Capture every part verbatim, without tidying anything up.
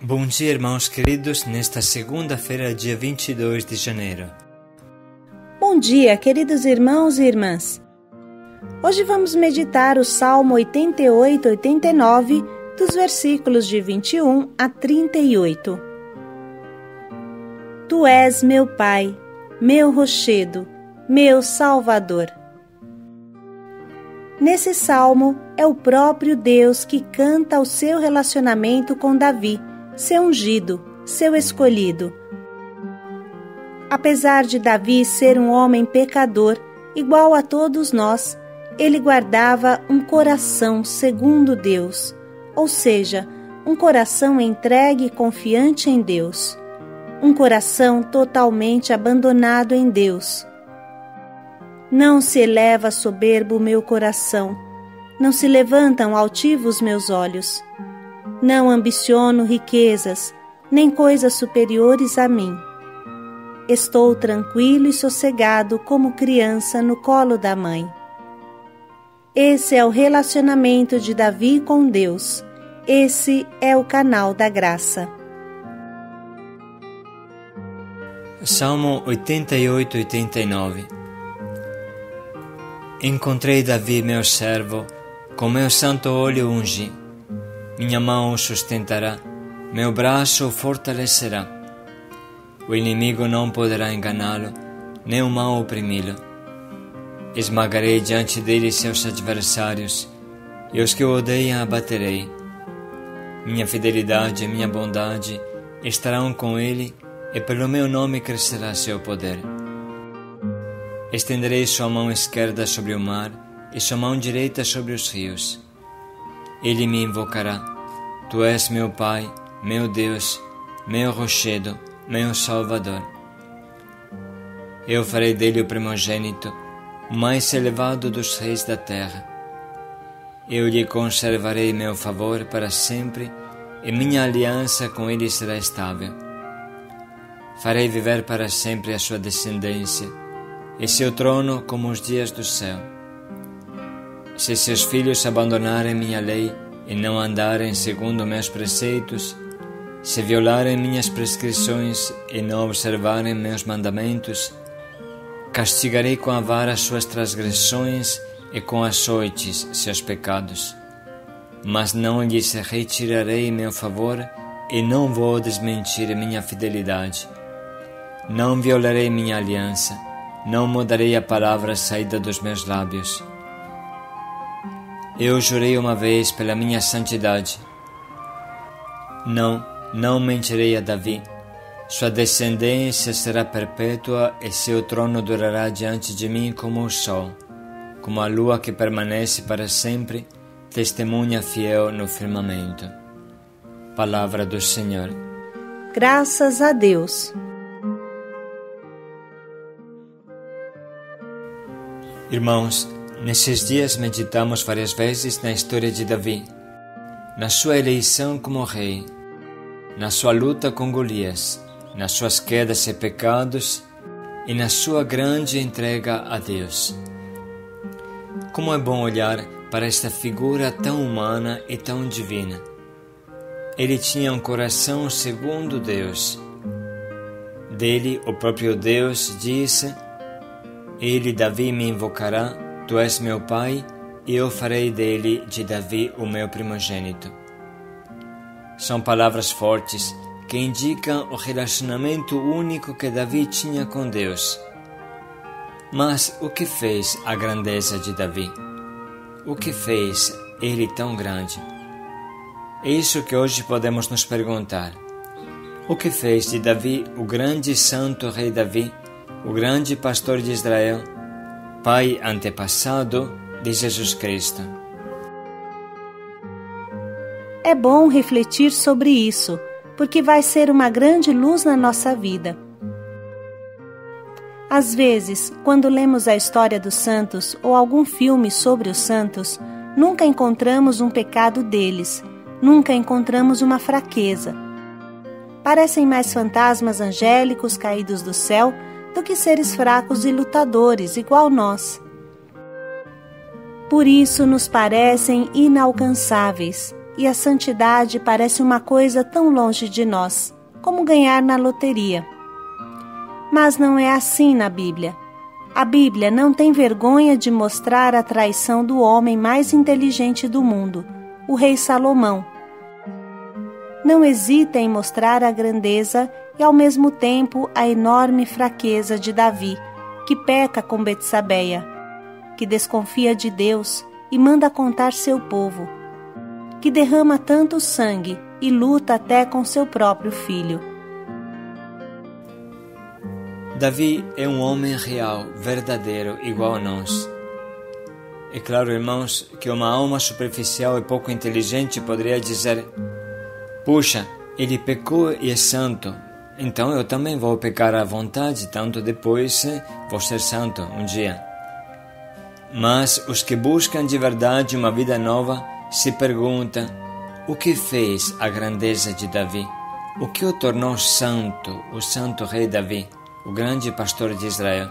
Bom dia, irmãos queridos, nesta segunda-feira, dia vinte e dois de janeiro. Bom dia, queridos irmãos e irmãs. Hoje vamos meditar o Salmo oitenta e oito, oitenta e nove, dos versículos de vinte e um a trinta e oito. Tu és meu Pai, meu rochedo, meu Salvador. Nesse salmo é o próprio Deus que canta o seu relacionamento com Davi, seu ungido, seu escolhido. Apesar de Davi ser um homem pecador, igual a todos nós, ele guardava um coração segundo Deus, ou seja, um coração entregue e confiante em Deus, um coração totalmente abandonado em Deus. Não se eleva soberbo o meu coração, não se levantam altivos meus olhos. Não ambiciono riquezas, nem coisas superiores a mim. Estou tranquilo e sossegado como criança no colo da mãe. Esse é o relacionamento de Davi com Deus. Esse é o canal da graça. Salmo oitenta e oito, oitenta e nove. Encontrei Davi, meu servo, com meu santo olho ungi. Minha mão o sustentará, meu braço o fortalecerá. O inimigo não poderá enganá-lo, nem o mal oprimi-lo. Esmagarei diante dele seus adversários, e os que o odeiam abaterei. Minha fidelidade e minha bondade estarão com ele, e pelo meu nome crescerá seu poder. Estenderei sua mão esquerda sobre o mar, e sua mão direita sobre os rios. Ele me invocará. Tu és meu Pai, meu Deus, meu rochedo, meu Salvador. Eu farei dele o primogênito, o mais elevado dos reis da terra. Eu lhe conservarei meu favor para sempre, e minha aliança com ele será estável. Farei viver para sempre a sua descendência, e seu trono como os dias do céu. Se seus filhos abandonarem minha lei e não andarem segundo meus preceitos, se violarem minhas prescrições e não observarem meus mandamentos, castigarei com a vara suas transgressões e com açoites seus pecados. Mas não lhes retirarei meu favor e não vou desmentir minha fidelidade. Não violarei minha aliança, não mudarei a palavra saída dos meus lábios. Eu jurei uma vez pela minha santidade. Não, não mentirei a Davi. Sua descendência será perpétua e seu trono durará diante de mim como o sol, como a lua que permanece para sempre, testemunha fiel no firmamento. Palavra do Senhor. Graças a Deus. Irmãos, nesses dias meditamos várias vezes na história de Davi, na sua eleição como rei, na sua luta com Golias, nas suas quedas e pecados e na sua grande entrega a Deus. Como é bom olhar para esta figura tão humana e tão divina. Ele tinha um coração segundo Deus. Dele, o próprio Deus disse: Ele, Davi, me invocará, tu és meu Pai, e eu farei dele, de Davi, o meu primogênito. São palavras fortes que indicam o relacionamento único que Davi tinha com Deus. Mas o que fez a grandeza de Davi? O que fez ele tão grande? É isso que hoje podemos nos perguntar. O que fez de Davi o grande santo rei Davi, o grande pastor de Israel, pai antepassado de Jesus Cristo? É bom refletir sobre isso, porque vai ser uma grande luz na nossa vida. Às vezes, quando lemos a história dos santos ou algum filme sobre os santos, nunca encontramos um pecado deles, nunca encontramos uma fraqueza. Parecem mais fantasmas angélicos caídos do céu do que seres fracos e lutadores, igual nós. Por isso nos parecem inalcançáveis. e a santidade parece uma coisa tão longe de nós, como ganhar na loteria. Mas não é assim na Bíblia. A Bíblia não tem vergonha de mostrar a traição do homem mais inteligente do mundo, o rei Salomão. Não hesita em mostrar a grandeza e ao mesmo tempo a enorme fraqueza de Davi, que peca com Betsabeia, que desconfia de Deus e manda contar seu povo, que derrama tanto sangue e luta até com seu próprio filho. Davi é um homem real, verdadeiro, igual a nós. É claro, irmãos, que uma alma superficial e pouco inteligente poderia dizer: puxa, ele pecou e é santo, então eu também vou pecar à vontade, tanto depois vou ser santo um dia. Mas os que buscam de verdade uma vida nova se perguntam: o que fez a grandeza de Davi? O que o tornou santo, o santo rei Davi, o grande pastor de Israel?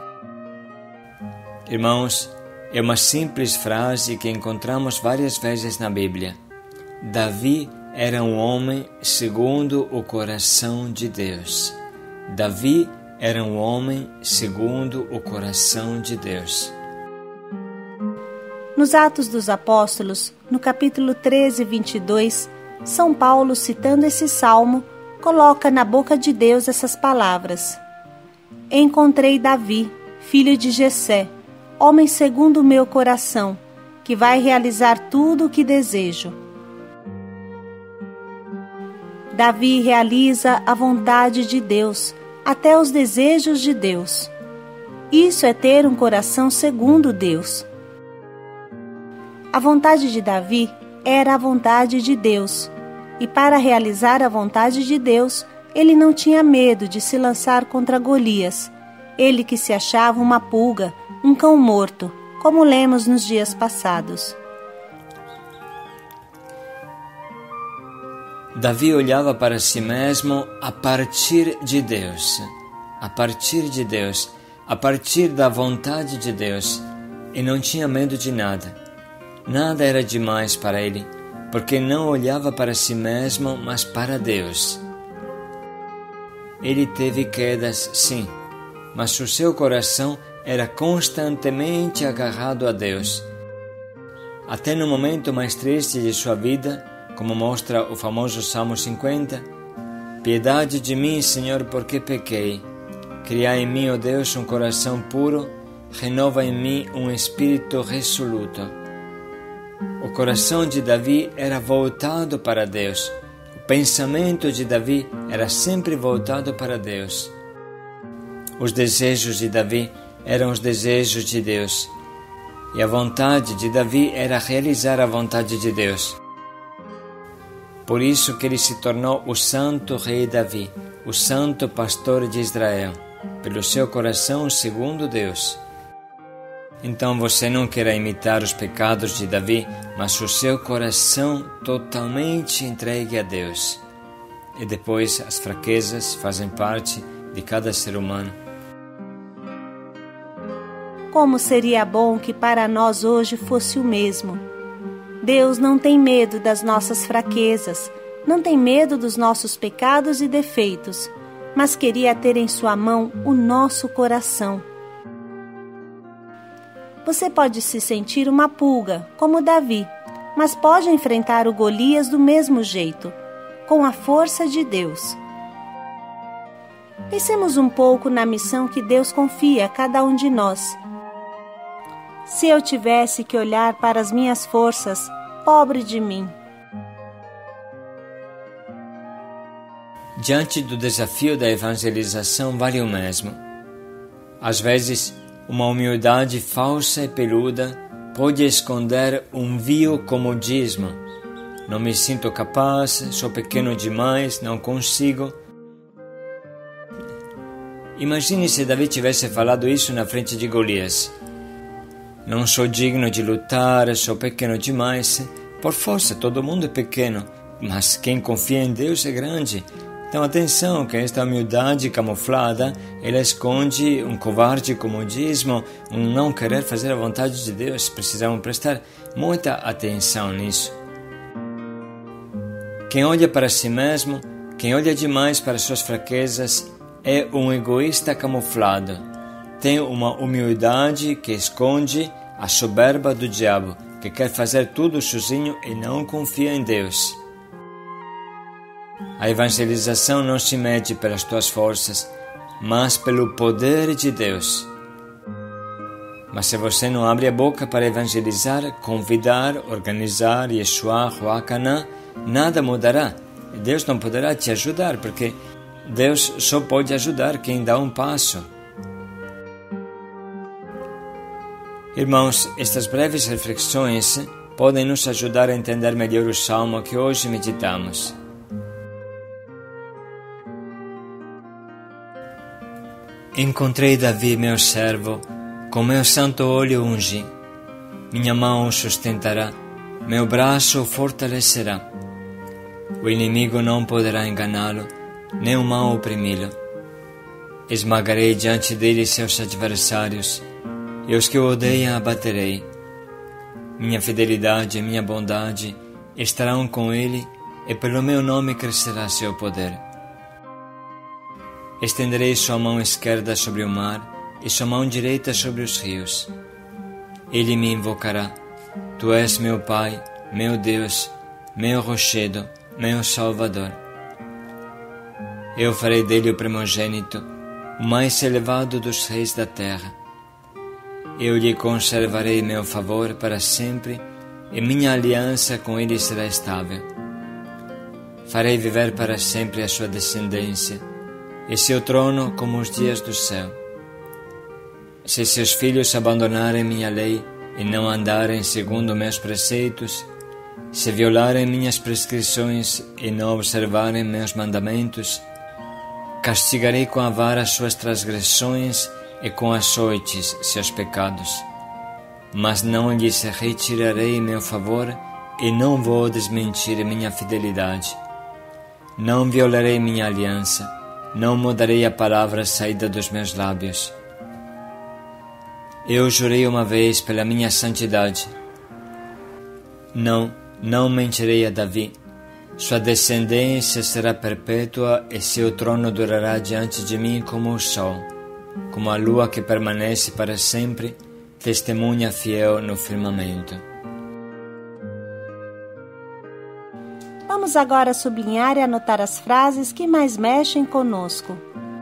Irmãos, é uma simples frase que encontramos várias vezes na Bíblia. Davi era um homem segundo o coração de Deus. Davi era um homem segundo o coração de Deus. Nos Atos dos Apóstolos, no capítulo treze, vinte e dois, São Paulo, citando esse salmo, coloca na boca de Deus essas palavras: encontrei Davi, filho de Jessé, homem segundo o meu coração, que vai realizar tudo o que desejo. Davi realiza a vontade de Deus, até os desejos de Deus. Isso é ter um coração segundo Deus. A vontade de Davi era a vontade de Deus, e para realizar a vontade de Deus, ele não tinha medo de se lançar contra Golias, ele que se achava uma pulga, um cão morto, como lemos nos dias passados. Davi olhava para si mesmo a partir de Deus, a partir de Deus, a partir da vontade de Deus, e não tinha medo de nada. Nada era demais para ele, porque não olhava para si mesmo, mas para Deus. Ele teve quedas, sim, mas o seu coração era constantemente agarrado a Deus. Até no momento mais triste de sua vida, como mostra o famoso Salmo cinquenta, piedade de mim, Senhor, porque pequei. Criai em mim, ó Deus, um coração puro, renova em mim um espírito resoluto. O coração de Davi era voltado para Deus. O pensamento de Davi era sempre voltado para Deus. Os desejos de Davi eram os desejos de Deus. E a vontade de Davi era realizar a vontade de Deus. Por isso que ele se tornou o santo rei Davi, o santo pastor de Israel, pelo seu coração segundo Deus. Então você não queira imitar os pecados de Davi, mas o seu coração totalmente entregue a Deus. E depois as fraquezas fazem parte de cada ser humano. Como seria bom que para nós hoje fosse o mesmo. Deus não tem medo das nossas fraquezas, não tem medo dos nossos pecados e defeitos, mas queria ter em sua mão o nosso coração. Você pode se sentir uma pulga, como Davi, mas pode enfrentar o Golias do mesmo jeito, com a força de Deus. Pensemos um pouco na missão que Deus confia a cada um de nós. Se eu tivesse que olhar para as minhas forças, pobre de mim. Diante do desafio da evangelização vale o mesmo. Às vezes, uma humildade falsa e peluda pode esconder um vil comodismo. Não me sinto capaz, sou pequeno demais, não consigo. Imagine se Davi tivesse falado isso na frente de Golias. Não sou digno de lutar, sou pequeno demais. Por força, todo mundo é pequeno, mas quem confia em Deus é grande. Então atenção, que esta humildade camuflada, ela esconde um covarde comodismo, um não querer fazer a vontade de Deus. Precisamos prestar muita atenção nisso. Quem olha para si mesmo, quem olha demais para suas fraquezas, é um egoísta camuflado. Tem uma humildade que esconde a soberba do diabo, que quer fazer tudo sozinho e não confia em Deus. A evangelização não se mede pelas tuas forças, mas pelo poder de Deus. Mas se você não abre a boca para evangelizar, convidar, organizar, Yeshua, Ruakanã, nada mudará. Deus não poderá te ajudar, porque Deus só pode ajudar quem dá um passo. Irmãos, estas breves reflexões podem nos ajudar a entender melhor o salmo que hoje meditamos. Encontrei Davi, meu servo, com meu santo olho ungi. Minha mão o sustentará, meu braço o fortalecerá. O inimigo não poderá enganá-lo, nem o mal oprimi-lo. Esmagarei diante dele seus adversários, e os que o odeiam abaterei. Minha fidelidade e minha bondade estarão com ele, e pelo meu nome crescerá seu poder. Estenderei sua mão esquerda sobre o mar, e sua mão direita sobre os rios. Ele me invocará. Tu és meu Pai, meu Deus, meu rochedo, meu Salvador. Eu farei dele o primogênito, o mais elevado dos reis da terra. Eu lhe conservarei meu favor para sempre, e minha aliança com ele será estável. Farei viver para sempre a sua descendência, e seu trono como os dias do céu. Se seus filhos abandonarem minha lei e não andarem segundo meus preceitos, se violarem minhas prescrições e não observarem meus mandamentos, castigarei com a vara suas transgressões e com açoites seus pecados. Mas não lhes retirarei meu favor e não vou desmentir minha fidelidade. Não violarei minha aliança, não mudarei a palavra saída dos meus lábios. Eu jurei uma vez pela minha santidade. Não, não mentirei a Davi. Sua descendência será perpétua e seu trono durará diante de mim como o sol, como a lua que permanece para sempre, testemunha fiel no firmamento. Vamos agora sublinhar e anotar as frases que mais mexem conosco.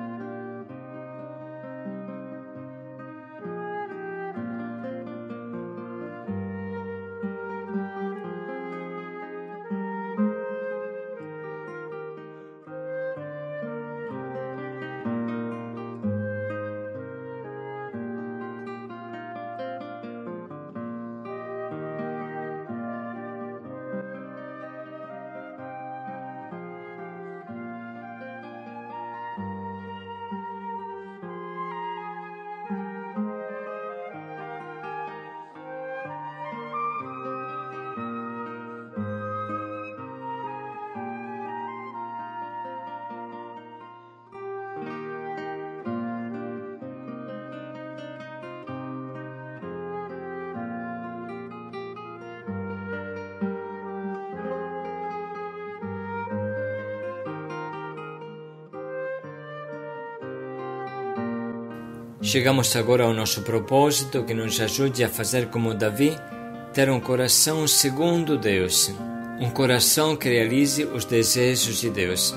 Chegamos agora ao nosso propósito, que nos ajude a fazer como Davi, ter um coração segundo Deus, um coração que realize os desejos de Deus.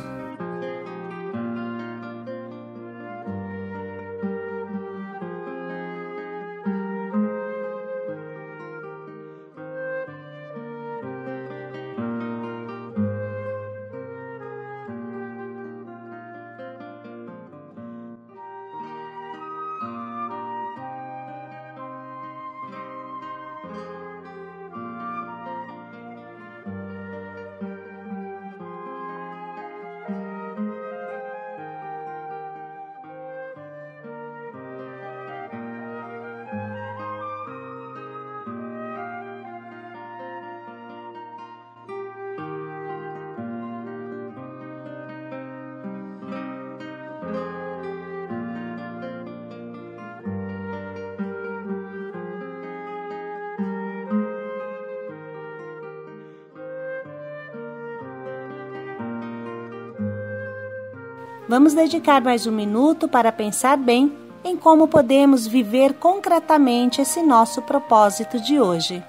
Vamos dedicar mais um minuto para pensar bem em como podemos viver concretamente esse nosso propósito de hoje.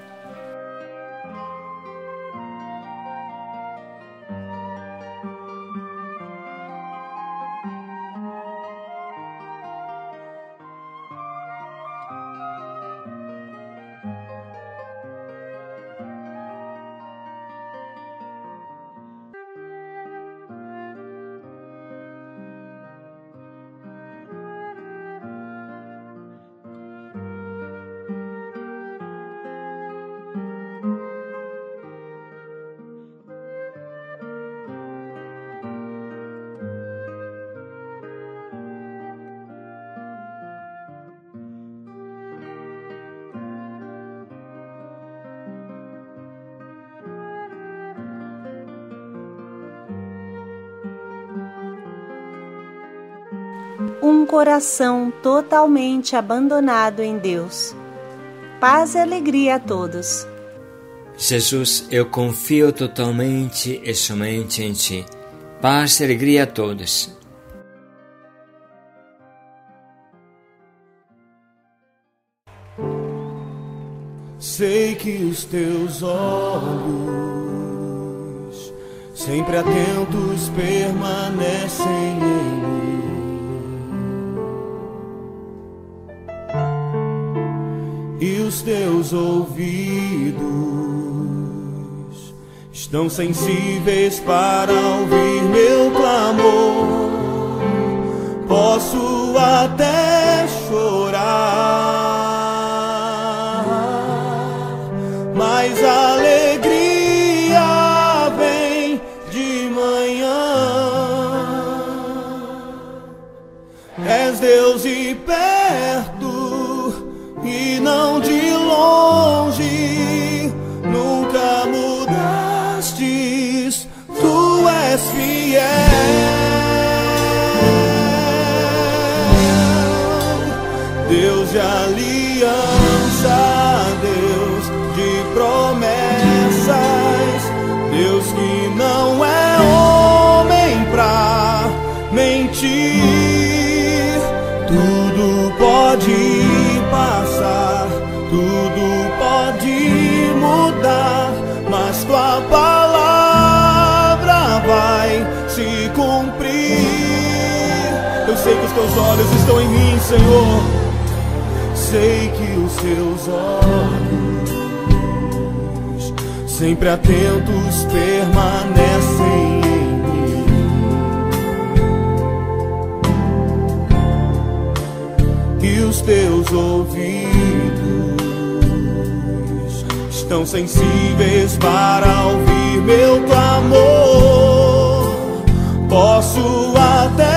Um coração totalmente abandonado em Deus. Paz e alegria a todos. Jesus, eu confio totalmente e somente em Ti. Paz e alegria a todos. Sei que os Teus olhos, sempre atentos, permanecem em mim. E os Teus ouvidos estão sensíveis para ouvir meu clamor. Posso até chorar, mas a alegria vem de manhã. És Deus e perto, e não de longe, nunca mudastes, Tu és fiel. Deus de aliança, Deus de promessas, Deus que não é homem pra mentir. Tudo pode passar, tudo pode mudar, mas Tua palavra vai se cumprir. Eu sei que os Teus olhos estão em mim, Senhor. Sei que os Teus olhos, sempre atentos, permanecem em mim. E os Teus ouvidos estão sensíveis para ouvir meu clamor. Posso até